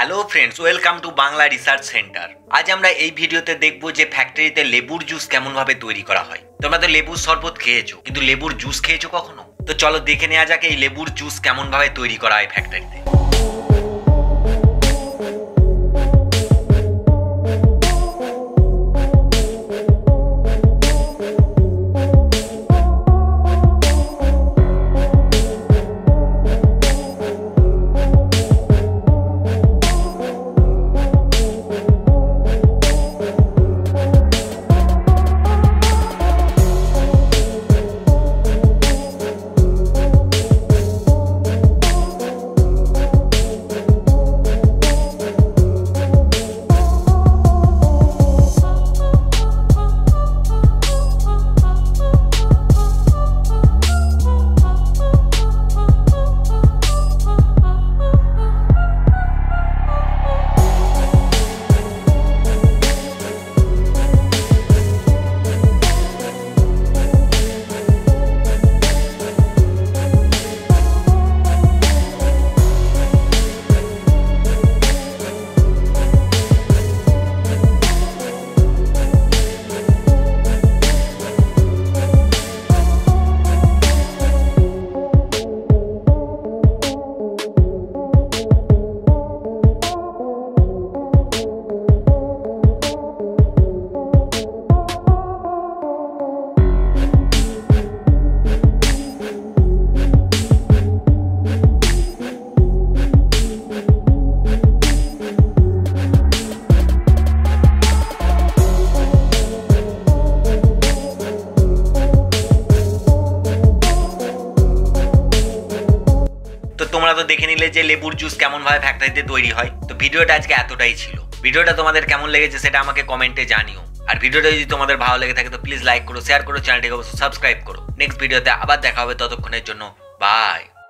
Hello friends, welcome to Bangla research centre. আজ আমরা এই ভিডিওতে দেখব যে ফ্যাক্টরিতে লেবুর জুস কেমন ভাবে তৈরি করা হয়। তোমরা তো লেবুর শরবত খেয়েছো, কিন্তু লেবুর জুস খেয়েছো কখনো? তো চলো দেখে নেওয়া যাক এই লেবুর জুস কেমন ভাবে তৈরি করা হয় ফ্যাক্টরিতে। তো তোমরা তো দেখে নিলে যে লেবুর জুস কেমন ভাবে ফ্যাক্টরিতে তৈরি হয়। তো ভিডিওটা আজকে এতটাই ছিল। ভিডিওটা তোমাদের কেমন লেগেছে সেটা আমাকে কমেন্টে জানিও। আর ভিডিওটা যদি তোমাদের ভালো লেগে থাকে তো প্লিজ লাইক করো, শেয়ার করো, চ্যানেলটিকে অবশ্যই সাবস্ক্রাইব করো। নেক্সট ভিডিওতে আবার দেখা হবে, ততক্ষণের জন্য বাই।